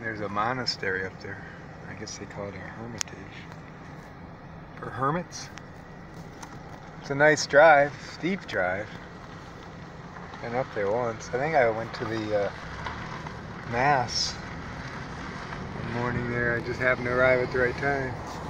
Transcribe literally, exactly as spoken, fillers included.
There's a monastery up there. I guess they call it a hermitage. For hermits. It's a nice drive, steep drive. Been up there once. I think I went to the uh, Mass one morning there. I just happened to arrive at the right time.